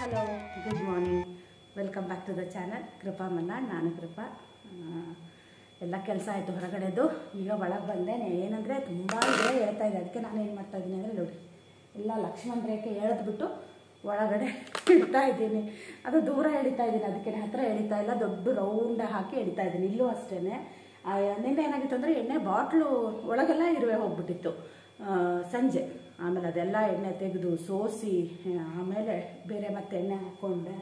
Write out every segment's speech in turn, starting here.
Hello, good morning. Welcome back to the channel Krupa Malnad. ನಾನು ಕೃಪಾ. ಎಲ್ಲ ಕೆಲಸ ಆಯಿತು ಹೊರಗಡೆದು. ಈಗ ಒಳಗೆ ಬಂದೆ. ಏನಂದರೆ ತುಂಬ ಇದೆ ಹೇಳ್ತಾ ಇದೆ. ಅದಕ್ಕೆ ನಾನು ಏನು ಮಾಡ್ತಾಯಿದ್ದೀನಿ ಅಂದರೆ ನೋಡಿ, ಎಲ್ಲ ಲಕ್ಷ್ಮಣ ರೇಖೆ ಎಳೆದ್ಬಿಟ್ಟು ಒಳಗಡೆ ಇಡ್ತಾ ಇದ್ದೀನಿ. ಅದು ದೂರ ಎಳಿತಾ ಇದ್ದೀನಿ, ಅದಕ್ಕೆ ಹತ್ತಿರ ಎಳಿತಾ ಇಲ್ಲ. ದೊಡ್ಡ ರೌಂಡ್ ಹಾಕಿ ಎಳಿತಾ ಇದ್ದೀನಿ. ಇಲ್ಲೂ ಅಷ್ಟೇ. ನಿನ್ನೆ ಏನಾಗಿತ್ತು ಅಂದರೆ ಎಣ್ಣೆ ಬಾಟ್ಲು ಒಳಗೆಲ್ಲ ಇರುವೆ ಹೋಗ್ಬಿಟ್ಟಿತ್ತು ಸಂಜೆ. ಆಮೇಲೆ ಅದೆಲ್ಲ ಎಣ್ಣೆ ತೆಗೆದು ಸೋಸಿ ಆಮೇಲೆ ಬೇರೆ ಮತ್ತೆ ಎಣ್ಣೆ ಹಾಕ್ಕೊಂಡೆ.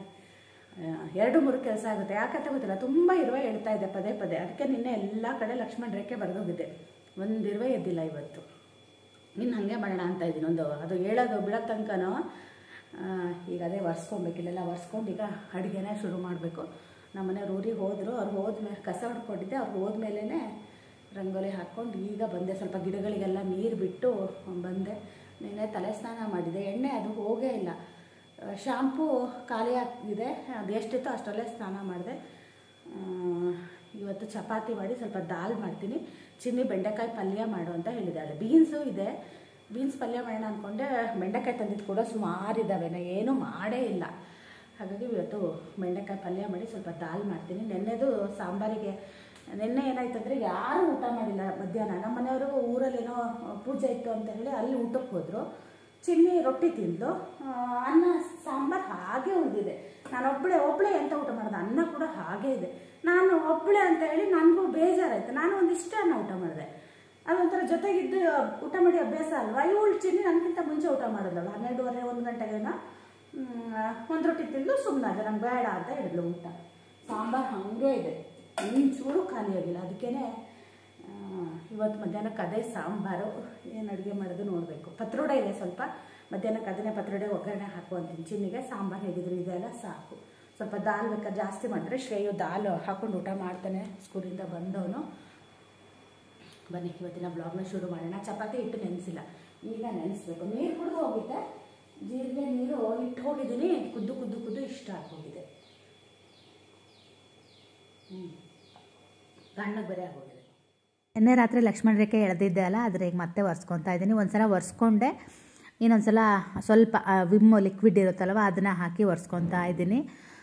2-3 ಕೆಲಸ ಆಗುತ್ತೆ. ಯಾಕಂತ ಗೊತ್ತಿಲ್ಲ, ತುಂಬ ಇರುವೆ ಹೇಳ್ತಾ ಇದೆ ಪದೇ ಪದೇ. ಅದಕ್ಕೆ ನಿನ್ನೆ ಎಲ್ಲ ಕಡೆ ಲಕ್ಷ್ಮಣ ರೇಖೆ ಬರೆದೋಗಿದೆ. ಒಂದು ಇರುವೆ ಎದ್ದಿಲ್ಲ ಇವತ್ತು. ಇನ್ನು ಹಾಗೆ ಮಾಡೋಣ ಅಂತ ಇದ್ದೀನಿ. ಅದು ಹೇಳೋದು ಬಿಡೋ ತನಕನೂ ಈಗ ಅದೇ ಒರೆಸ್ಕೊಬೇಕು. ಇಲ್ಲೆಲ್ಲ ಒರೆಸ್ಕೊಂಡು ಈಗ ಅಡುಗೆನೇ ಶುರು ಮಾಡಬೇಕು. ನಮ್ಮನೆಯವ್ರು ಊರಿಗೆ ಹೋದರು. ಅವ್ರು ಹೋದ್ಮೇಲೆ ಕಸ ಹೊಡ್ಕೊಂಡಿದ್ದೆ. ಅವ್ರು ಹೋದ್ಮೇಲೆ ರಂಗೋಲಿ ಹಾಕ್ಕೊಂಡು ಈಗ ಬಂದೆ. ಸ್ವಲ್ಪ ಗಿಡಗಳಿಗೆಲ್ಲ ನೀರು ಬಿಟ್ಟು ಬಂದೆ. ನಿನ್ನೆ ತಲೆ ಸ್ನಾನ ಮಾಡಿದೆ. ಎಣ್ಣೆ ಅದು ಹೋಗೇ ಇಲ್ಲ. ಶಾಂಪೂ ಖಾಲಿ ಆಗಿದೆ. ಅದು ಎಷ್ಟಿತ್ತು ಅಷ್ಟರಲ್ಲೇ ಸ್ನಾನ ಮಾಡಿದೆ. ಇವತ್ತು ಚಪಾತಿ ಮಾಡಿ ಸ್ವಲ್ಪ ದಾಲ್ ಮಾಡ್ತೀನಿ. ಚಿನ್ನಿ ಬೆಂಡೆಕಾಯಿ ಪಲ್ಯ ಮಾಡು ಅಂತ ಹೇಳಿದ್ದಾಳೆ. ಬೀನ್ಸು ಇದೆ, ಬೀನ್ಸ್ ಪಲ್ಯ ಮಾಡೋಣ ಅಂದ್ಕೊಂಡೆ. ಬೆಂಡೆಕಾಯಿ ತಂದಿದ್ದು ಕೂಡ ಸುಮಾರಿದ್ದಾವೆ, ನಾನು ಏನೂ ಮಾಡೇ ಇಲ್ಲ. ಹಾಗಾಗಿ ಇವತ್ತು ಬೆಂಡೆಕಾಯಿ ಪಲ್ಯ ಮಾಡಿ ಸ್ವಲ್ಪ ದಾಲ್ ಮಾಡ್ತೀನಿ. ನೆನ್ನೆದು ಸಾಂಬಾರಿಗೆ ನಿನ್ನೆ ಏನಾಯ್ತು ಅಂದರೆ ಯಾರೂ ಊಟ ಮಾಡಿಲ್ಲ ಮಧ್ಯಾಹ್ನ. ನಮ್ಮ ಮನೆಯವರು ಊರಲ್ಲೇನೋ ಪೂಜೆ ಇತ್ತು ಅಂತ ಹೇಳಿ ಅಲ್ಲಿ ಊಟಕ್ಕೆ ಹೋದರು. ಚಿನ್ನಿ ರೊಟ್ಟಿ ತಿಂದು ಅನ್ನ ಸಾಂಬಾರು ಹಾಗೆ ಉಳಿದಿದೆ. ನಾನು ಒಬ್ಬಳೇ ಅಂತ ಊಟ ಮಾಡೋದು. ಅನ್ನ ಕೂಡ ಹಾಗೇ ಇದೆ. ನಾನು ಒಬ್ಬಳೇ ಅಂತ ಹೇಳಿ ನನಗೂ ಬೇಜಾರಾಯಿತು. ನಾನು ಒಂದಿಷ್ಟು ಅನ್ನ ಊಟ ಮಾಡಿದೆ. ಅದೊಂಥರ ಜೊತೆಗಿದ್ದು ಊಟ ಮಾಡಿ ಅಭ್ಯಾಸ ಅಲ್ವಾ. ಇವಳು ಚಿನ್ನಿ ನನಗಿಂತ ಮುಂಚೆ ಊಟ ಮಾಡೋದಲ್ಲ. 12:30 1 ಗಂಟೆಗೇನೋ ಒಂದು ರೊಟ್ಟಿ ತಿಂದು ಸುಮ್ಮನೆ ನಂಗೆ ಬೇಡ ಅಂತ ಹೇಳಿದ್ಲು ಊಟ. ಸಾಂಬಾರು ಹಾಗೆ ಇದೆ, ಚೂರು ಖಾಲಿಯಾಗಿಲ್ಲ. ಅದಕ್ಕೇ ಇವತ್ತು ಮಧ್ಯಾಹ್ನಕ್ಕೆ ಅದೇ ಸಾಂಬಾರು. ಏನು ಅಡುಗೆ ಮಾಡೋದು ನೋಡಬೇಕು. ಪತ್ರೊಡೆ ಇದೆ ಸ್ವಲ್ಪ. ಮಧ್ಯಾಹ್ನಕ್ಕೆ ಅದನ್ನೇ ಪತ್ರೊಡೆ ಒಗ್ಗರಣೆ ಹಾಕುವಂತೀನಿ. ಚಿನ್ನಿಗೆ ಸಾಂಬಾರು ಹೇಗಿದ್ರು ಇದೆಲ್ಲ ಸಾಕು. ಸ್ವಲ್ಪ ದಾಲ್ ಬೇಕಾದ್ರೆ ಜಾಸ್ತಿ ಮಾಡಿದ್ರೆ ಶ್ರೇಯು ದಾಲ್ ಹಾಕೊಂಡು ಊಟ ಮಾಡ್ತಾನೆ ಸ್ಕೂಲಿಂದ ಬಂದವನು. ಬನ್ನಿ ಇವತ್ತಿನ ಬ್ಲಾಗ್ನ ಶುರು ಮಾಡೋಣ. ಚಪಾತಿ ಹಿಟ್ಟು ನೆನೆಸಿಲ್ಲ, ಈಗ ನೆನೆಸ್ಬೇಕು. ನೀರು ಕುಡಿದು ಹೋಗಿದೆ. ಜೀರಿಗೆ ನೀರು ಇಟ್ಟು ಹೋಗಿದ್ದೀನಿ. ಕುದ್ದು ಇಷ್ಟ ಆಗೋಗಿದೆ. ತಣ್ಣಗೆ ಬೇರೆ ಆಗೋಗಿದೆ. ನಿನ್ನೆ ರಾತ್ರಿ ಲಕ್ಷ್ಮಣ ರೇಖೆ ಎಳೆದಿದ್ದೆ ಅಲ್ಲ, ಆದರೆ ಈಗ ಮತ್ತೆ ಒರೆಸ್ಕೊತಾ ಇದ್ದೀನಿ. ಒಂದ್ಸಲ ಒರೆಸ್ಕೊಂಡೆ, ಇನ್ನೊಂದ್ಸಲ ಸ್ವಲ್ಪ ವಿಮ್ ಲಿಕ್ವಿಡ್ ಇರುತ್ತಲ್ವ ಅದನ್ನು ಹಾಕಿ ಒರೆಸ್ಕೊತಾ ಇದ್ದೀನಿ.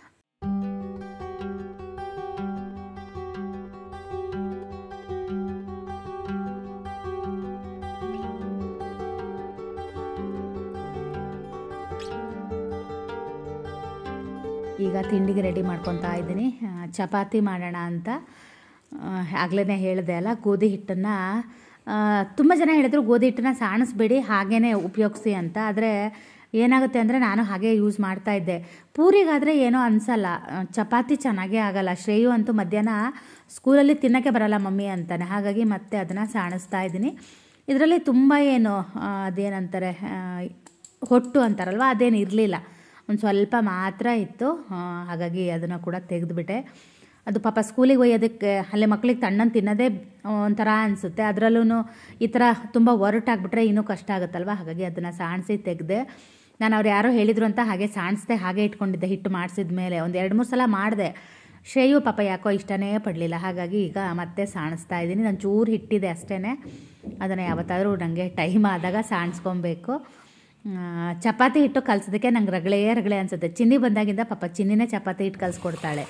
ಈಗ ತಿಂಡಿಗೆ ರೆಡಿ ಮಾಡ್ಕೊತಾ ಇದ್ದೀನಿ. ಚಪಾತಿ ಮಾಡೋಣ ಅಂತ ಆಗಲೇ ಹೇಳಿದೆ ಅಲ್ಲ. ಗೋಧಿ ಹಿಟ್ಟನ್ನು ತುಂಬ ಜನ ಹೇಳಿದ್ರು ಗೋಧಿ ಹಿಟ್ಟನ್ನು ಸಾಣಿಸ್ಬೇಡಿ, ಹಾಗೇ ಉಪಯೋಗಿಸಿ ಅಂತ. ಆದರೆ ಏನಾಗುತ್ತೆ ಅಂದರೆ ನಾನು ಹಾಗೆ ಯೂಸ್ ಮಾಡ್ತಾಯಿದ್ದೆ. ಪೂರಿಗಾದರೆ ಏನೋ ಅನಿಸಲ್ಲ, ಚಪಾತಿ ಚೆನ್ನಾಗೇ ಆಗಲ್ಲ. ಶ್ರೇಯು ಅಂತೂ ಮಧ್ಯಾಹ್ನ ಸ್ಕೂಲಲ್ಲಿ ತಿನ್ನೋಕ್ಕೆ ಬರಲ್ಲ ಮಮ್ಮಿ ಅಂತಾನೆ. ಹಾಗಾಗಿ ಮತ್ತೆ ಅದನ್ನು ಸಾಣಿಸ್ತಾ ಇದ್ದೀನಿ. ಇದರಲ್ಲಿ ತುಂಬ ಏನು ಅದೇನಂತಾರೆ ಹೊಟ್ಟು ಅಂತಾರಲ್ವ, ಅದೇನು ಇರಲಿಲ್ಲ. ಒಂದು ಸ್ವಲ್ಪ ಮಾತ್ರ ಇತ್ತು. ಹಾಗಾಗಿ ಅದನ್ನು ಕೂಡ ತೆಗೆದುಬಿಟ್ಟೆ. ಅದು ಪಾಪ ಸ್ಕೂಲಿಗೆ ಒಯ್ಯೋದಕ್ಕೆ ಅಲ್ಲೇ ಮಕ್ಳಿಗೆ ತಣ್ಣನ್ನು ತಿನ್ನೋದೇ ಒಂಥರ ಅನಿಸುತ್ತೆ. ಅದರಲ್ಲೂ ಈ ಥರ ತುಂಬ ಒರಟಾಗ್ಬಿಟ್ರೆ ಇನ್ನೂ ಕಷ್ಟ ಆಗುತ್ತಲ್ವ. ಹಾಗಾಗಿ ಅದನ್ನು ಸಾಣಿಸಿ ತೆಗೆದೆ. ನಾನು ಅವ್ರು ಯಾರೋ ಹೇಳಿದ್ರು ಅಂತ ಹಾಗೆ ಸಾಣಿಸ್ದೆ, ಹಾಗೆ ಇಟ್ಕೊಂಡಿದ್ದೆ. ಹಿಟ್ಟು ಮಾಡಿಸಿದ ಮೇಲೆ ಒಂದು 2-3 ಸಲ ಮಾಡಿದೆ. ಶ್ರೇಯು ಪಾಪ ಯಾಕೋ ಇಷ್ಟನೇ ಪಡಲಿಲ್ಲ. ಹಾಗಾಗಿ ಈಗ ಮತ್ತೆ ಸಾಣಿಸ್ತಾ ಇದ್ದೀನಿ. ನಾನು ಚೂರು ಹಿಟ್ಟಿದೆ ಅಷ್ಟೇ. ಅದನ್ನು ಯಾವತ್ತಾದರೂ ನನಗೆ ಟೈಮ್ ಆದಾಗ ಸಾಣಿಸ್ಕೊಬೇಕು. ಚಪಾತಿ ಹಿಟ್ಟು ಕಲಿಸೋದಕ್ಕೆ ನಂಗೆ ರಗಳೆ ಅನಿಸುತ್ತೆ. ಚಿನ್ನಿ ಬಂದಾಗಿಂದ ಪಾಪ ಚಿನ್ನಿನೇ ಚಪಾತಿ ಹಿಟ್ಟು ಕಲಿಸ್ಕೊಡ್ತಾಳೆ.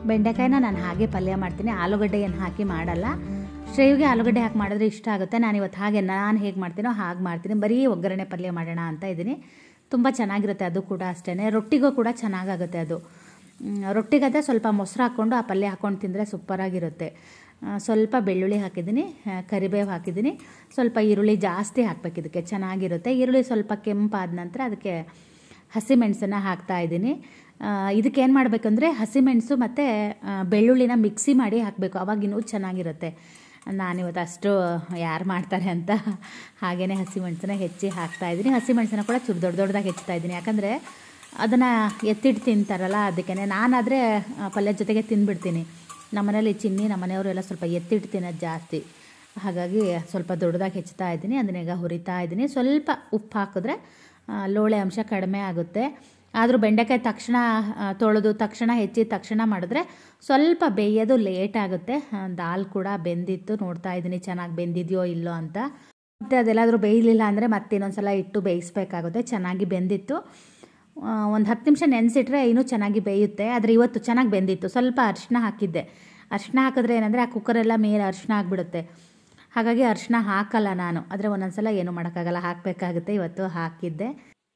ಬೆಂಡೆಕಾಯಿನ ನಾನು ಹಾಗೆ ಪಲ್ಯ ಮಾಡ್ತೀನಿ, ಆಲೂಗಡ್ಡೆ ಏನು ಹಾಕಿ ಮಾಡಲ್ಲ. ಶ್ರೇವಿಗೆ ಆಲೂಗಡ್ಡೆ ಹಾಕಿ ಮಾಡಿದ್ರೆ ಇಷ್ಟ ಆಗುತ್ತೆ. ನಾನು ಇವತ್ತು ಹಾಗೆ ನಾನು ಹೇಗೆ ಮಾಡ್ತೀನೋ ಹಾಗೆ ಮಾಡ್ತೀನಿ. ಬರೀ ಒಗ್ಗರಣೆ ಪಲ್ಯ ಮಾಡೋಣ ಅಂತ ಇದ್ದೀನಿ. ತುಂಬ ಚೆನ್ನಾಗಿರುತ್ತೆ ಅದು ಕೂಡ ಅಷ್ಟೇ. ರೊಟ್ಟಿಗೂ ಕೂಡ ಚೆನ್ನಾಗಾಗುತ್ತೆ ಅದು. ರೊಟ್ಟಿಗಾದರೆ ಸ್ವಲ್ಪ ಮೊಸರು ಹಾಕ್ಕೊಂಡು ಆ ಪಲ್ಯ ಹಾಕ್ಕೊಂಡು ತಿಂದರೆ ಸೂಪರಾಗಿರುತ್ತೆ. ಸ್ವಲ್ಪ ಬೆಳ್ಳುಳ್ಳಿ ಹಾಕಿದ್ದೀನಿ, ಕರಿಬೇವು ಹಾಕಿದ್ದೀನಿ, ಸ್ವಲ್ಪ ಈರುಳ್ಳಿ ಜಾಸ್ತಿ ಹಾಕಬೇಕು, ಇದಕ್ಕೆ ಚೆನ್ನಾಗಿರುತ್ತೆ. ಈರುಳ್ಳಿ ಸ್ವಲ್ಪ ಕೆಂಪಾದ ನಂತರ ಅದಕ್ಕೆ ಹಸಿಮೆಣಸನ್ನು ಹಾಕ್ತಾಯಿದ್ದೀನಿ. ಇದಕ್ಕೆ ಏನು ಮಾಡಬೇಕಂದ್ರೆ ಹಸಿಮೆಣಸು ಮತ್ತು ಬೆಳ್ಳುಳ್ಳಿನ ಮಿಕ್ಸಿ ಮಾಡಿ ಹಾಕಬೇಕು, ಅವಾಗ ಇನ್ನೂ ಚೆನ್ನಾಗಿರುತ್ತೆ. ನಾನಿವತ್ತು ಅಷ್ಟು ಯಾರು ಮಾಡ್ತಾರೆ ಅಂತ ಹಾಗೆಯೇ ಹಸಿಮೆಣಸನ್ನ ಹೆಚ್ಚಿ ಹಾಕ್ತಾಯಿದ್ದೀನಿ. ಹಸಿಮೆಣಸನ್ನ ಕೂಡ ಚೂರು ದೊಡ್ಡದಾಗಿ ಹೆಚ್ಚುತ್ತಾಯಿದ್ದೀನಿ, ಯಾಕಂದರೆ ಅದನ್ನು ಎತ್ತಿಟ್ಟು ತಿಂತಾರಲ್ಲ ಅದಕ್ಕೆ. ನಾನಾದರೆ ಪಲ್ಯದ ಜೊತೆಗೆ ತಿಂದುಬಿಡ್ತೀನಿ. ನಮ್ಮನೇಲಿ ಚಿನ್ನಿ ನಮ್ಮನೆಯವರು ಎಲ್ಲ ಸ್ವಲ್ಪ ಎತ್ತಿಟ್ಟು ತಿನ್ನೋದು ಜಾಸ್ತಿ, ಹಾಗಾಗಿ ಸ್ವಲ್ಪ ದೊಡ್ಡದಾಗಿ ಹೆಚ್ಚುತ್ತಾ ಇದ್ದೀನಿ. ಅದನ್ನೀಗ ಹುರಿತಾ ಇದ್ದೀನಿ. ಸ್ವಲ್ಪ ಉಪ್ಪು ಹಾಕಿದ್ರೆ ಲೋಳೆ ಅಂಶ ಕಡಿಮೆ ಆಗುತ್ತೆ. ಆದರೂ ಬೆಂಡೆಕಾಯಿ ತಕ್ಷಣ ತೊಳೆದು ತಕ್ಷಣ ಹೆಚ್ಚಿ ತಕ್ಷಣ ಮಾಡಿದ್ರೆ ಸ್ವಲ್ಪ ಬೇಯೋದು ಲೇಟ್ ಆಗುತ್ತೆ. ದಾಲ್ ಕೂಡ ಬೆಂದಿತ್ತು, ನೋಡ್ತಾ ಇದ್ದೀನಿ ಚೆನ್ನಾಗಿ ಬೆಂದಿದೆಯೋ ಇಲ್ಲೋ ಅಂತ. ಮತ್ತು ಅದೆಲ್ಲಾದರೂ ಬೇಯಲಿಲ್ಲ ಅಂದರೆ ಮತ್ತೆ ಇನ್ನೊಂದು ಸಲ ಇಟ್ಟು ಬೇಯಿಸ್ಬೇಕಾಗುತ್ತೆ. ಚೆನ್ನಾಗಿ ಬೆಂದಿತ್ತು. ಒಂದು 10 ನಿಮಿಷ ನೆನೆಸಿಟ್ರೆ ಇನ್ನೂ ಚೆನ್ನಾಗಿ ಬೇಯುತ್ತೆ. ಆದರೆ ಇವತ್ತು ಚೆನ್ನಾಗಿ ಬೆಂದಿತ್ತು. ಸ್ವಲ್ಪ ಅರಿಶಿನ ಹಾಕಿದ್ದೆ. ಅರಿಶಿನ ಹಾಕಿದ್ರೆ ಏನಂದರೆ ಆ ಕುಕ್ಕರೆಲ್ಲ ಮೇಲೆ ಅರಿಶಿನ ಆಗಿಬಿಡುತ್ತೆ, ಹಾಗಾಗಿ ಅರಿಶಿನ ಹಾಕಲ್ಲ ನಾನು. ಆದರೆ ಒಂದೊಂದು ಸಲ ಏನೂ ಮಾಡೋಕ್ಕಾಗಲ್ಲ, ಹಾಕಬೇಕಾಗುತ್ತೆ. ಇವತ್ತು ಹಾಕಿದ್ದೆ.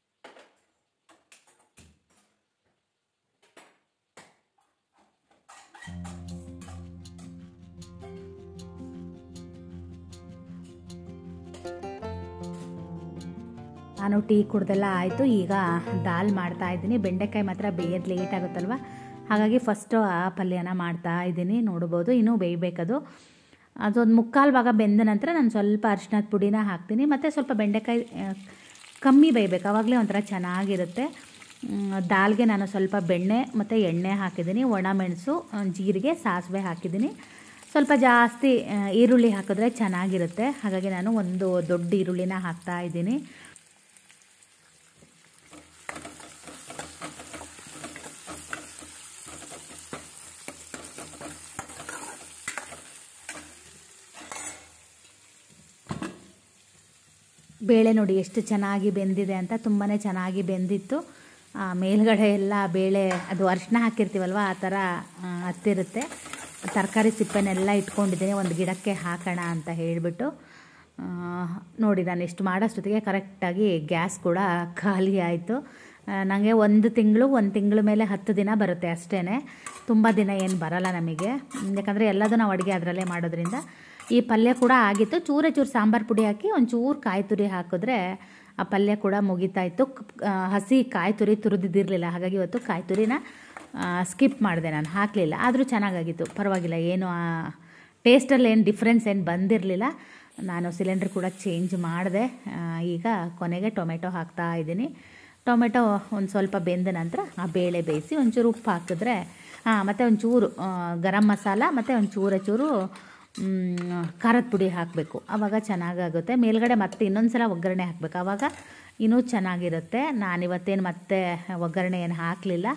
ನಾನು ಟೀ ಕುಡ್ದೆಲ್ಲ ಆಯಿತು. ಈಗ ದಾಲ್ ಮಾಡ್ತಾಯಿದ್ದೀನಿ. ಬೆಂಡೆಕಾಯಿ ಮಾತ್ರ ಬೇಯೋದು ಲೇಟ್ ಆಗುತ್ತಲ್ವ, ಹಾಗಾಗಿ ಫಸ್ಟು ಆ ಪಲ್ಯನ ಮಾಡ್ತಾ ಇದ್ದೀನಿ. ನೋಡ್ಬೋದು ಇನ್ನೂ ಬೇಯಬೇಕದು. ಅದೊಂದು 3/4 ಭಾಗ ಬೆಂದ ನಂತರ ನಾನು ಸ್ವಲ್ಪ ಅರಿಶಿನದ ಪುಡಿನ ಹಾಕ್ತೀನಿ. ಮತ್ತು ಸ್ವಲ್ಪ ಬೆಂಡೆಕಾಯಿ ಕಮ್ಮಿ ಬೇಯಬೇಕು, ಆವಾಗಲೇ ಒಂಥರ ಚೆನ್ನಾಗಿರುತ್ತೆ. ದಾಲ್ಗೆ ನಾನು ಸ್ವಲ್ಪ ಬೆಣ್ಣೆ ಮತ್ತು ಎಣ್ಣೆ ಹಾಕಿದ್ದೀನಿ, ಒಣಮೆಣಸು, ಜೀರಿಗೆ, ಸಾಸಿವೆ ಹಾಕಿದ್ದೀನಿ. ಸ್ವಲ್ಪ ಜಾಸ್ತಿ ಈರುಳ್ಳಿ ಹಾಕಿದ್ರೆ ಚೆನ್ನಾಗಿರುತ್ತೆ, ಹಾಗಾಗಿ ನಾನು ಒಂದು ದೊಡ್ಡ ಈರುಳ್ಳಿನ ಹಾಕ್ತಾ ಇದ್ದೀನಿ. ಬೇಳೆ ನೋಡಿ ಎಷ್ಟು ಚೆನ್ನಾಗಿ ಬೆಂದಿದೆ ಅಂತ, ತುಂಬಾ ಚೆನ್ನಾಗಿ ಬೆಂದಿತ್ತು. ಮೇಲ್ಗಡೆ ಎಲ್ಲ ಬೇಳೆ ಅದು ಅರಿಶಿನ ಹಾಕಿರ್ತೀವಲ್ವ ಆ ಥರ ಹತ್ತಿರುತ್ತೆ. ತರಕಾರಿ ಸಿಪ್ಪೆನೆಲ್ಲ ಇಟ್ಕೊಂಡಿದ್ದೀನಿ ಒಂದು ಗಿಡಕ್ಕೆ ಹಾಕೋಣ ಅಂತ ಹೇಳಿಬಿಟ್ಟು. ನೋಡಿ ನಾನು ಎಷ್ಟು ಮಾಡೋಷ್ಟೊತ್ತಿಗೆ ಕರೆಕ್ಟಾಗಿ ಗ್ಯಾಸ್ ಕೂಡ ಖಾಲಿ ಆಯಿತು. ನನಗೆ ಒಂದು ತಿಂಗಳ ಮೇಲೆ 10 ದಿನ ಬರುತ್ತೆ ಅಷ್ಟೇ, ತುಂಬ ದಿನ ಏನು ಬರಲ್ಲ ನಮಗೆ, ಯಾಕಂದರೆ ಎಲ್ಲದೂ ನಾವು ಅಡುಗೆ ಅದರಲ್ಲೇ ಮಾಡೋದ್ರಿಂದ. ಈ ಪಲ್ಯ ಕೂಡ ಆಗಿತ್ತು. ಚೂರೇ ಚೂರು ಸಾಂಬಾರು ಪುಡಿ ಹಾಕಿ ಒಂಚೂರು ಕಾಯಿ ತುರಿ ಹಾಕಿದ್ರೆ ಆ ಪಲ್ಯ ಕೂಡ ಮುಗಿತಾಯಿತ್ತು. ಹಸಿ ಕಾಯಿ ತುರಿ ತುರಿದಿದ್ದಿರಲಿಲ್ಲ, ಹಾಗಾಗಿ ಇವತ್ತು ಕಾಯಿ ತುರಿನ ಸ್ಕಿಪ್ ಮಾಡಿದೆ, ನಾನು ಹಾಕಲಿಲ್ಲ. ಆದರೂ ಚೆನ್ನಾಗಾಗಿತ್ತು, ಪರವಾಗಿಲ್ಲ. ಏನು ಟೇಸ್ಟಲ್ಲಿ ಏನು ಡಿಫ್ರೆನ್ಸ್ ಏನು ಬಂದಿರಲಿಲ್ಲ. ನಾನು ಸಿಲಿಂಡ್ರ್ ಕೂಡ ಚೇಂಜ್ ಮಾಡಿದೆ. ಈಗ ಕೊನೆಗೆ ಟೊಮೆಟೊ ಹಾಕ್ತಾ ಇದ್ದೀನಿ. ಟೊಮೆಟೊ ಒಂದು ಸ್ವಲ್ಪ ಬೆಂದ ನಂತರ ಆ ಬೇಳೆ ಬೇಯಿಸಿ ಒಂಚೂರು ಉಪ್ಪು ಹಾಕಿದ್ರೆ, ಮತ್ತು ಒಂಚೂರು ಗರಂ ಮಸಾಲ ಮತ್ತು ಒಂಚೂರು ಚೂರು ಖಾರದ ಪುಡಿ ಹಾಕಬೇಕು, ಆವಾಗ ಚೆನ್ನಾಗಾಗುತ್ತೆ. ಮೇಲ್ಗಡೆ ಮತ್ತೆ ಇನ್ನೊಂದು ಸಲ ಒಗ್ಗರಣೆ ಹಾಕಬೇಕು, ಆವಾಗ ಇನ್ನೂ ಚೆನ್ನಾಗಿರುತ್ತೆ. ನಾನಿವತ್ತೇನು ಮತ್ತೆ ಒಗ್ಗರಣೆ ಏನು ಹಾಕಲಿಲ್ಲ.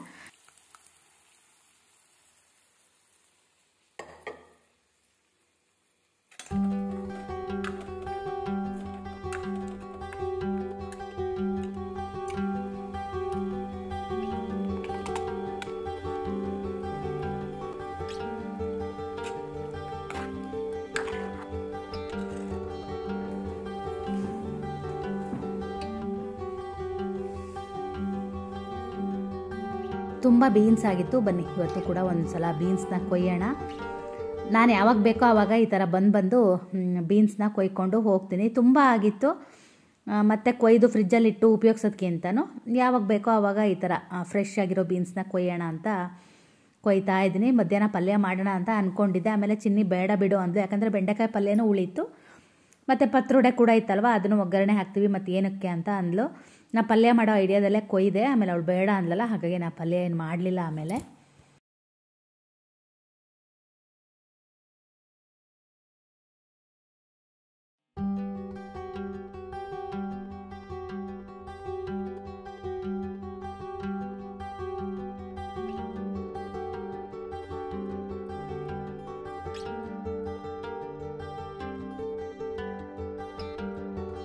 ತುಂಬ ಬೀನ್ಸ್ ಆಗಿತ್ತು. ಬನ್ನಿ ಇವತ್ತು ಕೂಡ ಒಂದು ಸಲ ಬೀನ್ಸ್ನ ಕೊಯ್ಯೋಣ. ನಾನು ಯಾವಾಗ ಬೇಕೋ ಆವಾಗ ಈ ಥರ ಬಂದು ಬೀನ್ಸ್ನ ಕೊಯ್ಕೊಂಡು ಹೋಗ್ತೀನಿ. ತುಂಬ ಆಗಿತ್ತು, ಮತ್ತು ಕೊಯ್ದು ಫ್ರಿಜ್ಜಲ್ಲಿಟ್ಟು ಉಪಯೋಗಿಸೋದಕ್ಕಿಂತನೂ ಯಾವಾಗ ಬೇಕೋ ಆವಾಗ ಈ ಥರ ಫ್ರೆಶ್ ಆಗಿರೋ ಬೀನ್ಸ್ನ ಕೊಯ್ಯೋಣ ಅಂತ ಕೊಯ್ತಾ ಇದ್ದೀನಿ. ಮಧ್ಯಾಹ್ನ ಪಲ್ಯ ಮಾಡೋಣ ಅಂತ ಅಂದ್ಕೊಂಡಿದ್ದೆ, ಆಮೇಲೆ ಚಿನ್ನಿ ಬೇಡ ಬಿಡು ಅಂದು, ಯಾಕಂದರೆ ಬೆಂಡೆಕಾಯಿ ಪಲ್ಯನೂ ಉಳಿತು ಮತ್ತು ಪತ್ರೊಡೆ ಕೂಡ ಇತ್ತಲ್ವ, ಅದನ್ನು ಒಗ್ಗರಣೆ ಹಾಕ್ತೀವಿ ಮತ್ತು ಏನಕ್ಕೆ ಅಂತ ಅಂದ್ಲು. ನಾ ಪಲ್ಯ ಮಾಡೋ ಐಡಿಯಾದಲ್ಲೇ ಕೊಯ್ದೆ, ಆಮೇಲೆ ಅವಳು ಬೇಡ ಅಂದ್ಲಲ್ಲ, ಹಾಗಾಗಿ ನಾ ಪಲ್ಯ ಏನು ಮಾಡಲಿಲ್ಲ. ಆಮೇಲೆ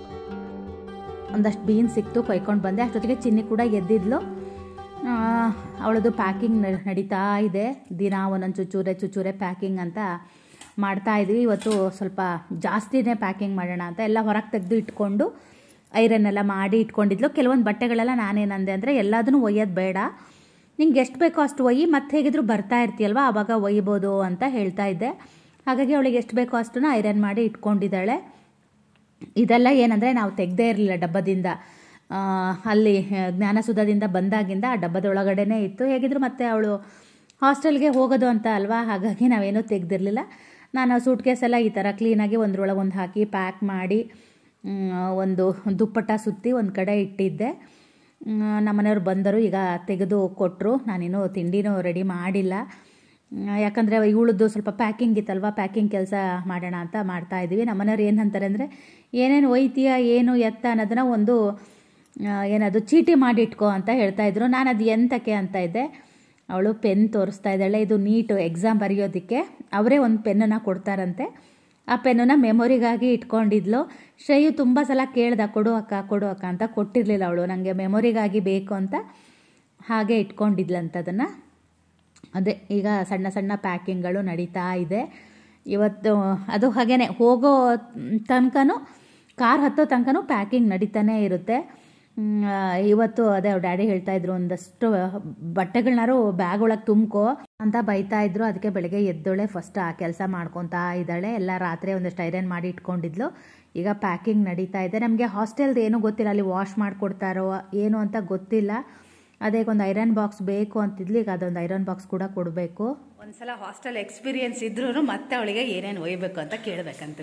ಒಂದಷ್ಟು ಬೀನ್ಸ್ ಸಿಕ್ತು, ಕೊಯ್ಕೊಂಡು ಬಂದೆ. ಅಷ್ಟೊತ್ತಿಗೆ ಚಿನ್ನಿ ಕೂಡ ಎದ್ದಿದ್ಲು. ಅವಳದು ಪ್ಯಾಕಿಂಗ್ ನಡೀತಾ ಇದೆ. ದಿನ ಒಂದೊಂದು ಚುಚ್ಚೂರೆ ಪ್ಯಾಕಿಂಗ್ ಅಂತ ಮಾಡ್ತಾಯಿದ್ವಿ. ಇವತ್ತು ಸ್ವಲ್ಪ ಜಾಸ್ತಿನೇ ಪ್ಯಾಕಿಂಗ್ ಮಾಡೋಣ ಅಂತ ಎಲ್ಲ ಹೊರಗೆ ತೆಗೆದು ಇಟ್ಕೊಂಡು ಐರನ್ ಎಲ್ಲ ಮಾಡಿ ಇಟ್ಕೊಂಡಿದ್ಲು. ಕೆಲವೊಂದು ಬಟ್ಟೆಗಳೆಲ್ಲ ನಾನೇನಂದೆ ಅಂದರೆ ಎಲ್ಲದನ್ನೂ ಒಯ್ಯೋದು ಬೇಡ, ನಿಂಗೆ ಎಷ್ಟು ಬೇಕೋ ಅಷ್ಟು ಒಯ್ಯಿ, ಮತ್ತೆ ಹೇಗಿದ್ರು ಬರ್ತಾ ಇರ್ತೀಯಲ್ವ ಆವಾಗ ಒಯ್ಬೋದು ಅಂತ ಹೇಳ್ತಾ ಇದ್ದೆ. ಹಾಗಾಗಿ ಅವಳಿಗೆ ಎಷ್ಟು ಬೇಕೋ ಅಷ್ಟನ್ನು ಐರನ್ ಮಾಡಿ ಇಟ್ಕೊಂಡಿದ್ದಾಳೆ. ಇದೆಲ್ಲ ಏನಂದರೆ ನಾವು ತೆಗೆದೇ ಇರಲಿಲ್ಲ ಡಬ್ಬದಿಂದ, ಅಲ್ಲಿ ಜ್ಞಾನಸುಧದಿಂದ ಬಂದಾಗಿಂದ ಆ ಡಬ್ಬದೊಳಗಡೆನೇ ಇತ್ತು. ಹೇಗಿದ್ರು ಮತ್ತೆ ಅವಳು ಹಾಸ್ಟೆಲ್ಗೆ ಹೋಗೋದು ಅಂತ ಅಲ್ವಾ, ಹಾಗಾಗಿ ನಾವೇನೂ ತೆಗೆದಿರಲಿಲ್ಲ. ನಾನು ಸೂಟ್ ಕೇಸೆಲ್ಲ ಈ ಥರ ಕ್ಲೀನಾಗಿ ಒಂದ್ರೊಳಗೆ ಒಂದು ಹಾಕಿ ಪ್ಯಾಕ್ ಮಾಡಿ ಒಂದು ದುಪ್ಪಟ್ಟ ಸುತ್ತಿ ಒಂದು ಕಡೆ ಇಟ್ಟಿದ್ದೆ. ನಮ್ಮನೆಯವ್ರು ಬಂದರು, ಈಗ ತೆಗೆದು ಕೊಟ್ಟರು. ನಾನಿನ್ನೂ ತಿಂಡಿನೂ ರೆಡಿ ಮಾಡಿಲ್ಲ, ಯಾಕಂದರೆ ಇವಳದ್ದು ಸ್ವಲ್ಪ ಪ್ಯಾಕಿಂಗ್ ಇತ್ತಲ್ವ, ಪ್ಯಾಕಿಂಗ್ ಕೆಲಸ ಮಾಡೋಣ ಅಂತ ಮಾಡ್ತಾಯಿದ್ವಿ. ನಮ್ಮನೆಯವ್ರು ಏನಂತಾರೆ ಅಂದರೆ ಏನೇನು ಒಯ್ತೀಯ ಏನು ಎತ್ತ ಅನ್ನೋದನ್ನ ಒಂದು ಏನದು ಚೀಟಿ ಮಾಡಿ ಇಟ್ಕೋ ಅಂತ ಹೇಳ್ತಾಯಿದ್ರು. ನಾನು ಅದು ಎಂತಕ್ಕೆ ಅಂತ ಇದ್ದೆ. ಅವಳು ಪೆನ್ ತೋರಿಸ್ತಾ ಇದ್ದಾಳೆ, ಇದು ನೀಟು ಎಕ್ಸಾಮ್ ಬರೆಯೋದಕ್ಕೆ ಅವರೇ ಒಂದು ಪೆನ್ನನ್ನು ಕೊಡ್ತಾರಂತೆ. ಆ ಪೆನ್ನನ್ನು ಮೆಮೊರಿಗಾಗಿ ಇಟ್ಕೊಂಡಿದ್ಲು. ಶ್ರೇಯು ತುಂಬ ಸಲ ಕೇಳ್ದ ಕೊಡು ಅಕ್ಕ ಅಂತ, ಕೊಟ್ಟಿರಲಿಲ್ಲ ಅವಳು. ನನಗೆ ಮೆಮೊರಿಗಾಗಿ ಬೇಕು ಅಂತ ಹಾಗೆ ಇಟ್ಕೊಂಡಿದ್ಲಂತದನ್ನು. ಅದೇ ಈಗ ಸಣ್ಣ ಸಣ್ಣ ಪ್ಯಾಕಿಂಗ್ಗಳು ನಡೀತಾ ಇದೆ ಇವತ್ತು. ಅದು ಹಾಗೇ ಹೋಗೋ ತನಕನೂ, ಕಾರ್ ಹತ್ತೋ ತನಕನೂ ಪ್ಯಾಕಿಂಗ್ ನಡೀತಾನೆ ಇರುತ್ತೆ. ಇವತ್ತು ಅದೇ ಅವ್ರ ಡ್ಯಾಡಿ ಹೇಳ್ತಾಯಿದ್ರು, ಒಂದಷ್ಟು ಬಟ್ಟೆಗಳನ್ನಾರು ಬ್ಯಾಗ್ ಒಳಗೆ ತುಂಬ್ಕೋ ಅಂತ ಬೈತಾಯಿದ್ರು. ಅದಕ್ಕೆ ಬೆಳಗ್ಗೆ ಎದ್ದೋಳೆ ಫಸ್ಟ್ ಆ ಕೆಲಸ ಮಾಡ್ಕೊತಾ ಇದ್ದಾಳೆ. ಎಲ್ಲ ರಾತ್ರಿ ಒಂದಷ್ಟು ಐರನ್ ಮಾಡಿ ಇಟ್ಕೊಂಡಿದ್ಲು. ಈಗ ಪ್ಯಾಕಿಂಗ್ ನಡೀತಾ ಇದೆ. ನಮಗೆ ಹಾಸ್ಟೆಲ್ದು ಏನೂ ಗೊತ್ತಿಲ್ಲ, ಅಲ್ಲಿ ವಾಶ್ ಮಾಡಿಕೊಡ್ತಾರೋ ಏನು ಅಂತ ಗೊತ್ತಿಲ್ಲ. ಅದೇ ಒಂದು ಐರನ್ ಬಾಕ್ಸ್ ಬೇಕು ಅಂತಿದ್ಲು. ಈಗ ಅದೊಂದು ಐರನ್ ಬಾಕ್ಸ್ ಕೂಡ ಕೊಡಬೇಕು. ಒಂದ್ಸಲ ಹಾಸ್ಟೆಲ್ ಎಕ್ಸ್ಪೀರಿಯನ್ಸ್ ಇದ್ರೂ ಮತ್ತೆ ಅವಳಿಗೆ ಏನೇನು ಒಯ್ಬೇಕು ಅಂತ ಕೇಳಬೇಕಂತ.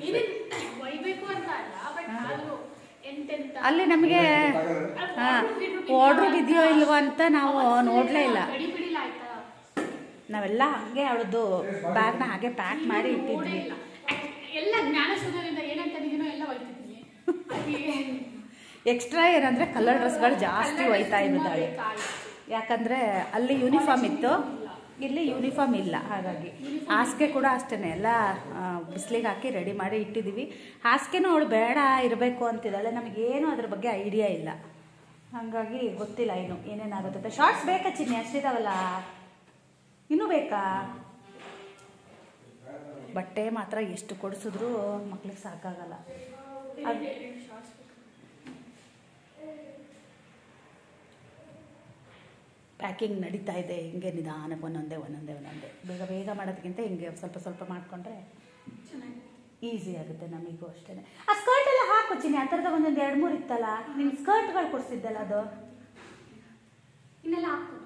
ಅಲ್ಲಿ ನಮಗೆ ಆರ್ಡ್ರ್ ಇದೆಯೋ ಇಲ್ವೋ ಅಂತ ನಾವು ನೋಡಲೇ ಇಲ್ಲ. ನಾವೆಲ್ಲ ಹಾಗೆ ಅವಳದ್ದು ಬ್ಯಾಗ್ನ ಹಾಗೆ ಪ್ಯಾಕ್ ಮಾಡಿ ಇಟ್ಟಿದ್ವಿ. ಎಕ್ಸ್ಟ್ರಾ ಏನಂದರೆ ಕಲರ್ ಡ್ರೆಸ್ಗಳು ಜಾಸ್ತಿ ಒಯ್ತಾ ಇದ್ದಾಳೆ. ಯಾಕಂದರೆ ಅಲ್ಲಿ ಯೂನಿಫಾರ್ಮ್ ಇತ್ತು, ಇಲ್ಲಿ ಯೂನಿಫಾರ್ಮ್ ಇಲ್ಲ. ಹಾಗಾಗಿ ಹಾಸಿಗೆ ಕೂಡ ಅಷ್ಟೇ ಎಲ್ಲ ಬಿಸಿಲಿಗೆ ಹಾಕಿ ರೆಡಿ ಮಾಡಿ ಇಟ್ಟಿದ್ದೀವಿ. ಹಾಸಿಗೆನೂ ಅವಳು ಬೇಡ ಇರಬೇಕು ಅಂತಿದ್ದಾಳೆ. ನಮಗೇನು ಅದ್ರ ಬಗ್ಗೆ ಐಡಿಯಾ ಇಲ್ಲ, ಹಾಗಾಗಿ ಗೊತ್ತಿಲ್ಲ ಏನೇನಾಗುತ್ತೆ. ಶಾರ್ಟ್ಸ್ ಬೇಕಾ ಚಿನ್ನಿ? ಅಷ್ಟಿದಾವಲ್ಲ, ಇನ್ನೂ ಬೇಕಾ? ಬಟ್ಟೆ ಮಾತ್ರ ಎಷ್ಟು ಕೊಡಿಸಿದ್ರು ಮಕ್ಳಿಗೆ ಸಾಕಾಗಲ್ಲ. ಪ್ಯಾಕಿಂಗ್ ನಡೀತಾ ಇದೆ. ಹಿಂಗೆ ನಿಧಾನಕ್ಕೆ ಒಂದೊಂದೇ ಬೇಗ ಮಾಡೋದಕ್ಕಿಂತ ಹಿಂಗೆ ಸ್ವಲ್ಪ ಸ್ವಲ್ಪ ಮಾಡಿಕೊಂಡ್ರೆ ಈಸಿ ಆಗುತ್ತೆ ನಮಗೂ ಅಷ್ಟೇ. ಆ ಸ್ಕರ್ಟ್ ಎಲ್ಲ ಹಾಕು ಚಿನ್ನಿ, ಆ ಥರದ ಒಂದೊಂದು 2-3 ಇತ್ತಲ್ಲ, ನಿನ್ನ ಸ್ಕರ್ಟ್ಗಳು ಕೊಡಿಸಿದ್ದಲ್ಲ ಅದು ಇನ್ನೆಲ್ಲ ಹಾಕು.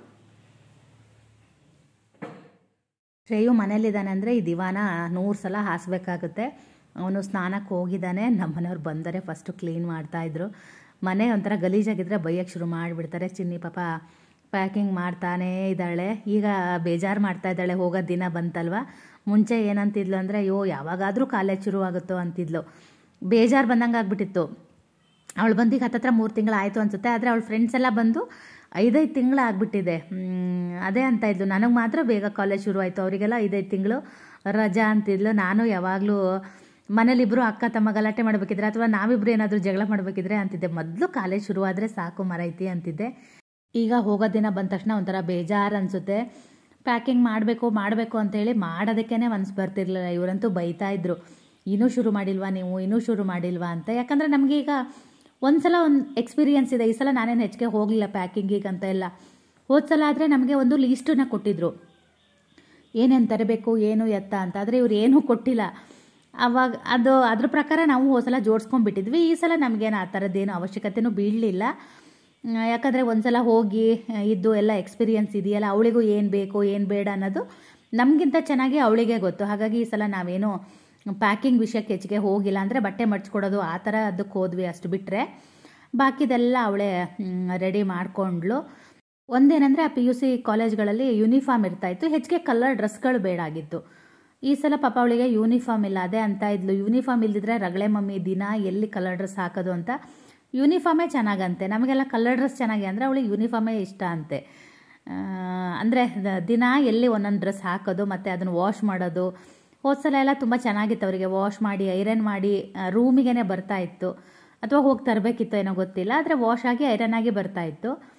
ಶ್ರೇಯು ಮನೇಲಿದ್ದಾನೆ ಅಂದರೆ ಈ ದಿವಾನ 100 ಸಲ ಹಾಸಬೇಕಾಗುತ್ತೆ. ಅವನು ಸ್ನಾನಕ್ಕೆ ಹೋಗಿದ್ದಾನೆ. ನಮ್ಮ ಮನೆಯವ್ರು ಬಂದರೆ ಫಸ್ಟು ಕ್ಲೀನ್ ಮಾಡ್ತಾಯಿದ್ರು. ಮನೆ ಒಂಥರ ಗಲೀಜಾಗಿದ್ದರೆ ಬೈಯೋಕ್ಕೆ ಶುರು ಮಾಡಿಬಿಡ್ತಾರೆ. ಚಿನ್ನಿ ಪಾಪ ಪ್ಯಾಕಿಂಗ್ ಮಾಡ್ತಾನೇ ಇದ್ದಾಳೆ. ಈಗ ಬೇಜಾರು ಮಾಡ್ತಾ ಇದ್ದಾಳೆ, ಹೋಗೋದು ದಿನ ಬಂತಲ್ವ. ಮುಂಚೆ ಏನಂತಿದ್ಲು ಅಂದರೆ ಅಯ್ಯೋ ಯಾವಾಗಾದರೂ ಕಾಲೇಜ್ ಶುರು ಆಗುತ್ತೋ ಅಂತಿದ್ಲು. ಬೇಜಾರು ಬಂದಂಗೆ ಆಗ್ಬಿಟ್ಟಿತ್ತು. ಅವಳು ಬಂದೀಗ ಹತ್ತತ್ರ 3 ತಿಂಗಳು ಆಯಿತು ಅನಿಸುತ್ತೆ. ಆದರೆ ಅವಳ ಫ್ರೆಂಡ್ಸ್ ಎಲ್ಲ ಬಂದು 5 ತಿಂಗಳು ಆಗಿಬಿಟ್ಟಿದೆ. ಅದೇ ಅಂತ ಇದ್ಲು, ನನಗೆ ಮಾತ್ರ ಬೇಗ ಕಾಲೇಜ್ ಶುರು ಆಯಿತು, ಅವರಿಗೆಲ್ಲ 5 ತಿಂಗಳು ರಜಾ ಅಂತಿದ್ಲು. ನಾನು ಯಾವಾಗಲೂ ಮನೇಲಿಬ್ಬರು ಅಕ್ಕ ತಮ್ಮ ಗಲಾಟೆ ಮಾಡಬೇಕಿದ್ರೆ ಅಥವಾ ನಾವಿಬ್ಬರು ಏನಾದರೂ ಜಗಳ ಮಾಡಬೇಕಿದ್ರೆ ಅಂತಿದ್ದೆ, ಮೊದಲು ಕಾಲೇಜ್ ಶುರುವಾದರೆ ಸಾಕು ಮರೈತಿ ಅಂತಿದ್ದೆ. ಈಗ ಹೋಗೋ ದಿನ ಬಂದ ತಕ್ಷಣ ಒಂಥರ ಬೇಜಾರು ಅನಿಸುತ್ತೆ. ಪ್ಯಾಕಿಂಗ್ ಮಾಡಬೇಕು ಅಂತೇಳಿ ಮಾಡೋದಕ್ಕೇ ಮನಸ್ಸು ಬರ್ತಿರ್ಲಿಲ್ಲ. ಇವರಂತೂ ಬೈತಾ ಇದ್ರು, ಇನ್ನೂ ಶುರು ಮಾಡಿಲ್ವಾ ನೀವು, ಇನ್ನೂ ಶುರು ಮಾಡಿಲ್ವಾ ಅಂತ. ಯಾಕಂದರೆ ನಮಗೆ ಈಗ ಒಂದು ಸಲ ಒಂದು ಎಕ್ಸ್ಪೀರಿಯೆನ್ಸ್ ಇದೆ. ಈ ಸಲ ನಾನೇನು ಹೆಚ್ಚಿಗೆ ಹೋಗಲಿಲ್ಲ ಪ್ಯಾಕಿಂಗಿಗೆ ಅಂತ ಎಲ್ಲ. ಹೋದ ಸಲ ಆದರೆ ನಮಗೆ ಒಂದು ಲೀಸ್ಟನ್ನು ಕೊಟ್ಟಿದ್ರು, ಏನೇನು ತರಬೇಕು ಏನು ಎತ್ತ ಅಂತ. ಆದರೆ ಇವ್ರು ಏನೂ ಕೊಟ್ಟಿಲ್ಲ. ಆವಾಗ ಅದ್ರ ಪ್ರಕಾರ ನಾವು ಹೋದ ಸಲ ಜೋಡಿಸ್ಕೊಂಡ್ಬಿಟ್ಟಿದ್ವಿ. ಈ ಸಲ ನಮಗೇನು ಆ ಥರದ್ದೇನು ಅವಶ್ಯಕತೆಯೂ ಬೀಳಲಿಲ್ಲ. ಯಾಕಂದರೆ ಒಂದು ಸಲ ಹೋಗಿ ಇದ್ದು ಎಲ್ಲ ಎಕ್ಸ್ಪೀರಿಯೆನ್ಸ್ ಇದೆಯಲ್ಲ, ಅವಳಿಗೂ ಏನು ಬೇಕು ಏನು ಬೇಡ ಅನ್ನೋದು ನಮಗಿಂತ ಚೆನ್ನಾಗಿ ಅವಳಿಗೆ ಗೊತ್ತು. ಹಾಗಾಗಿ ಈ ಸಲ ನಾವೇನು ಪ್ಯಾಕಿಂಗ್ ವಿಷಯಕ್ಕೆ ಹೆಚ್ಚಿಗೆ ಹೋಗಿಲ್ಲ. ಅಂದರೆ ಬಟ್ಟೆ ಮಡ್ಚ್ಕೊಡೋದು ಆ ಥರ ಅದಕ್ಕೆ ಹೋದ್ವಿ, ಅಷ್ಟು ಬಿಟ್ಟರೆ ಬಾಕಿದೆಲ್ಲ ಅವಳೇ ರೆಡಿ ಮಾಡಿಕೊಂಡ್ಳು. ಒಂದೇನೆಂದರೆ ಆ PUC ಕಾಲೇಜ್ಗಳಲ್ಲಿ ಯೂನಿಫಾರ್ಮ್ ಇರ್ತಾಯಿತ್ತು, ಹೆಚ್ಚಿಗೆ ಕಲರ್ ಡ್ರೆಸ್ಗಳು ಬೇಡ ಆಗಿತ್ತು. ಈ ಸಲ ಪಾಪ ಅವಳಿಗೆ ಯೂನಿಫಾರ್ಮ್ ಇಲ್ಲ. ಅದೇ ಅಂತ ಇದ್ಲು, ಯೂನಿಫಾರ್ಮ್ ಇಲ್ದಿದ್ರೆ ರಗಳೆ ಮಮ್ಮಿ ದಿನ ಎಲ್ಲಿ ಕಲರ್ ಡ್ರೆಸ್ ಹಾಕೋದು ಅಂತ. ಯೂನಿಫಾರ್ಮೇ ಚೆನ್ನಾಗಂತೆ, ನಮಗೆಲ್ಲ ಕಲರ್ ಡ್ರೆಸ್ ಚೆನ್ನಾಗಿ ಅಂದರೆ ಅವಳಿಗೆ ಯೂನಿಫಾರ್ಮೇ ಇಷ್ಟ ಅಂತೆ. ಅಂದರೆ ದಿನ ಎಲ್ಲಿ ಒಂದೊಂದು ಡ್ರೆಸ್ ಹಾಕೋದು ಮತ್ತು ಅದನ್ನು ವಾಶ್ ಮಾಡೋದು. ಹೋದ ಸಲ ಎಲ್ಲ ತುಂಬ ಚೆನ್ನಾಗಿತ್ತು, ಅವರಿಗೆ ವಾಶ್ ಮಾಡಿ ಐರನ್ ಮಾಡಿ ರೂಮಿಗೇ ಬರ್ತಾಯಿತ್ತು, ಅಥವಾ ಹೋಗಿ ತರಬೇಕಿತ್ತು ಏನೋ ಗೊತ್ತಿಲ್ಲ. ಆದರೆ ವಾಶ್ ಆಗಿ ಐರನ್ ಆಗಿ ಬರ್ತಾಯಿತ್ತು.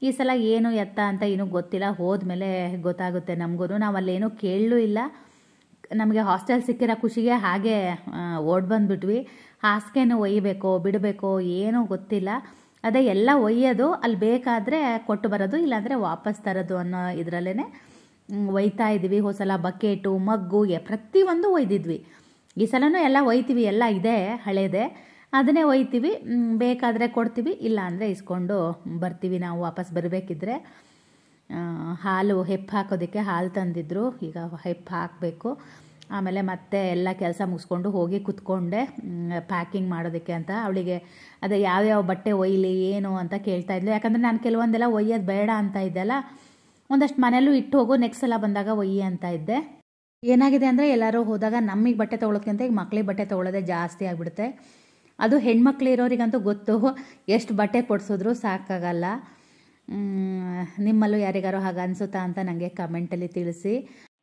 ಈ ಸಲ ಏನು ಎತ್ತ ಅಂತ ಏನೂ ಗೊತ್ತಿಲ್ಲ, ಹೋದ್ಮೇಲೆ ಗೊತ್ತಾಗುತ್ತೆ ನಮಗೂ. ನಾವು ಅಲ್ಲೇನೂ ಕೇಳಲೂ ಇಲ್ಲ. ನಮಗೆ ಹಾಸ್ಟೆಲ್ ಸಿಕ್ಕಿರೋ ಖುಷಿಗೆ ಹಾಗೆ ಓಡ್ ಬಂದುಬಿಟ್ವಿ. ಹಾಸಿಗೆನೂ ಒಯ್ಯಬೇಕೋ ಬಿಡಬೇಕೋ ಏನೂ ಗೊತ್ತಿಲ್ಲ. ಅದೇ ಎಲ್ಲ ಒಯ್ಯೋದು, ಅಲ್ಲಿ ಬೇಕಾದರೆ ಕೊಟ್ಟು ಬರೋದು, ಇಲ್ಲಾಂದರೆ ವಾಪಸ್ ತರೋದು ಅನ್ನೋ ಇದರಲ್ಲೇ ಒಯ್ತಾ ಇದ್ದೀವಿ. ಹೋದ ಸಲ ಬಕೆಟು ಮಗ್ಗು ಪ್ರತಿಯೊಂದು ಒಯ್ದಿದ್ವಿ. ಈ ಸಲನೂ ಎಲ್ಲ ಒಯ್ತೀವಿ, ಎಲ್ಲ ಇದೆ ಹಳೇದೆ, ಅದನ್ನೇ ಒಯ್ತೀವಿ. ಬೇಕಾದರೆ ಕೊಡ್ತೀವಿ, ಇಲ್ಲ ಅಂದರೆ ಇಸ್ಕೊಂಡು ಬರ್ತೀವಿ ನಾವು ವಾಪಸ್ ಬರಬೇಕಿದ್ರೆ. ಹಾಲು ಹೆಪ್ಪು ಹಾಕೋದಕ್ಕೆ ಹಾಲು ತಂದಿದ್ರು, ಈಗ ಹೆಪ್ಪು ಹಾಕಬೇಕು. ಆಮೇಲೆ ಮತ್ತೆ ಎಲ್ಲ ಕೆಲಸ ಮುಗಿಸ್ಕೊಂಡು ಹೋಗಿ ಕುತ್ಕೊಂಡೆ ಪ್ಯಾಕಿಂಗ್ ಮಾಡೋದಕ್ಕೆ ಅಂತ. ಅವಳಿಗೆ ಅದೇ ಯಾವ್ಯಾವ ಬಟ್ಟೆ ಒಯ್ಯಲಿ ಏನು ಅಂತ ಕೇಳ್ತಾ ಇದ್ಲು. ಯಾಕಂದರೆ ನಾನು ಕೆಲವೊಂದೆಲ್ಲ ಒಯ್ಯೋದು ಬೇಡ ಅಂತ ಇದ್ದೆಲ್ಲ, ಒಂದಷ್ಟು ಮನೆಯಲ್ಲೂ ಇಟ್ಟು ಹೋಗು, ನೆಕ್ಸ್ಟ್ ಸಲ ಬಂದಾಗ ಒಯ್ಯಿ ಅಂತ ಇದ್ದೆ. ಏನಾಗಿದೆ ಅಂದರೆ ಎಲ್ಲರೂ ಹೋದಾಗ ನಮಗೆ ಬಟ್ಟೆ ತೊಗೊಳೋದಕ್ಕಿಂತ ಈಗ ಮಕ್ಳಿಗೆ ಬಟ್ಟೆ ತೊಗೊಳೋದೇ ಜಾಸ್ತಿ ಆಗಿಬಿಡುತ್ತೆ. ಅದು ಹೆಣ್ಮಕ್ಳು ಇರೋರಿಗಂತೂ ಗೊತ್ತು, ಎಷ್ಟು ಬಟ್ಟೆ ಕೊಡಿಸಿದ್ರು ಸಾಕಾಗಲ್ಲ. ನಿಮ್ಮಲ್ಲೂ ಯಾರಿಗಾರು ಹಾಗೆ ಅನಿಸುತ್ತಾ ಅಂತ ನನಗೆ ಕಮೆಂಟಲ್ಲಿ ತಿಳಿಸಿ.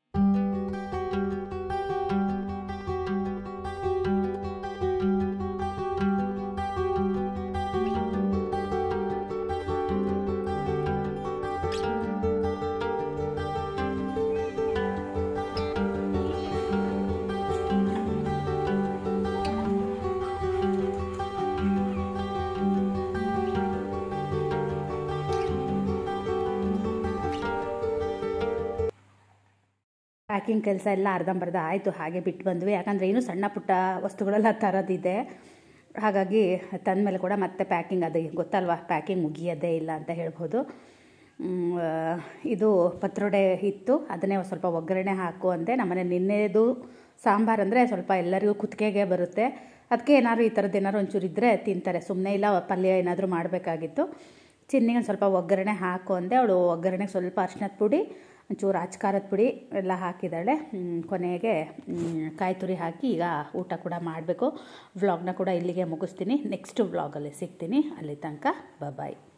ಪ್ಯಾಕಿಂಗ್ ಕೆಲಸ ಎಲ್ಲ ಅರ್ಧಂಬರ್ಧ ಆಯಿತು, ಹಾಗೆ ಬಿಟ್ಟು ಬಂದ್ವಿ. ಯಾಕಂದರೆ ಇನ್ನೂ ಸಣ್ಣ ಪುಟ್ಟ ವಸ್ತುಗಳೆಲ್ಲ ತರೋದಿದೆ. ಹಾಗಾಗಿ ತಂದಮೇಲೆ ಕೂಡ ಮತ್ತೆ ಪ್ಯಾಕಿಂಗ್, ಅದು ಗೊತ್ತಲ್ವ, ಪ್ಯಾಕಿಂಗ್ ಮುಗಿಯೋದೇ ಇಲ್ಲ ಅಂತ ಹೇಳ್ಬೋದು. ಇದು ಪತ್ರೊಡೆ ಇತ್ತು, ಅದನ್ನೇ ಸ್ವಲ್ಪ ಒಗ್ಗರಣೆ ಹಾಕು ಅಂದೆ. ನಮ್ಮನೆ ನಿನ್ನೆದು ಸಾಂಬಾರು ಅಂದರೆ ಸ್ವಲ್ಪ ಎಲ್ಲರಿಗೂ ಕುತ್ತಿಗೆಗೆ ಬರುತ್ತೆ. ಅದಕ್ಕೆ ಏನಾದ್ರು ಈ ಥರದ್ದು ಏನಾದ್ರು ಒಂಚೂರು ಇದ್ದರೆ ತಿಂತಾರೆ, ಸುಮ್ಮನೆ ಇಲ್ಲ ಪಲ್ಯ ಏನಾದರೂ ಮಾಡಬೇಕಾಗಿತ್ತು. ಚಿನ್ನಿಗೆ ಸ್ವಲ್ಪ ಒಗ್ಗರಣೆ ಹಾಕು ಅಂದೆ. ಅವಳು ಒಗ್ಗರಣೆಗೆ ಸ್ವಲ್ಪ ಅರಿಶಿನದ ಪುಡಿ, ಒಂಚೂರು ಅಚ್ಕಾರದ ಪುಡಿ ಎಲ್ಲ ಹಾಕಿದ್ದಾಳೆ. ಕೊನೆಗೆ ಕಾಯಿ ತುರಿ ಹಾಕಿ ಈಗ ಊಟ ಕೂಡ ಮಾಡಬೇಕು. ವ್ಲಾಗ್ನ ಕೂಡ ಇಲ್ಲಿಗೆ ಮುಗಿಸ್ತೀನಿ. ನೆಕ್ಸ್ಟ್ ವ್ಲಾಗಲ್ಲಿ ಸಿಗ್ತೀನಿ. ಅಲ್ಲಿ ತನಕ ಬಾಯ್.